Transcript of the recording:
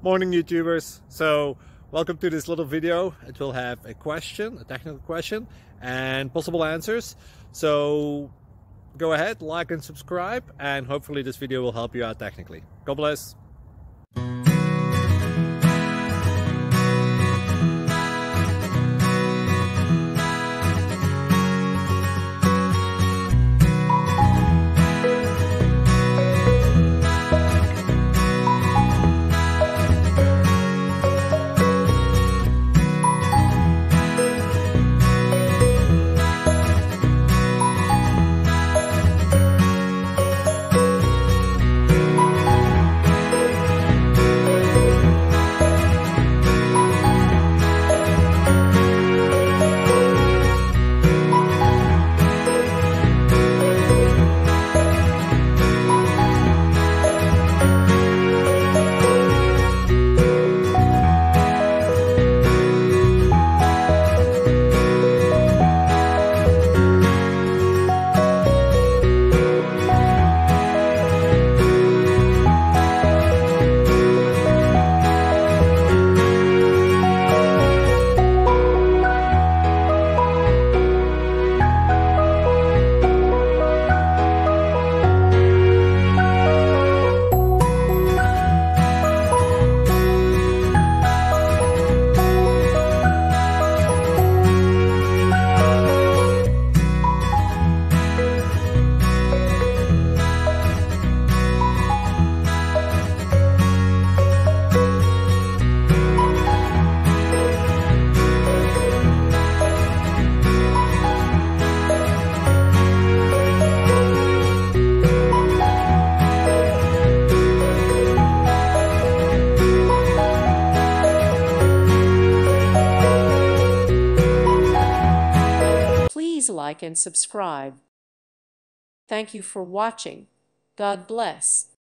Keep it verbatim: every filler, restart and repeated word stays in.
Morning YouTubers. So welcome to this little video. It will have a question, a technical question, and possible answers. So go ahead, like and subscribe, and hopefully this video will help you out technically. God bless. Please like and subscribe. Thank you for watching. God bless.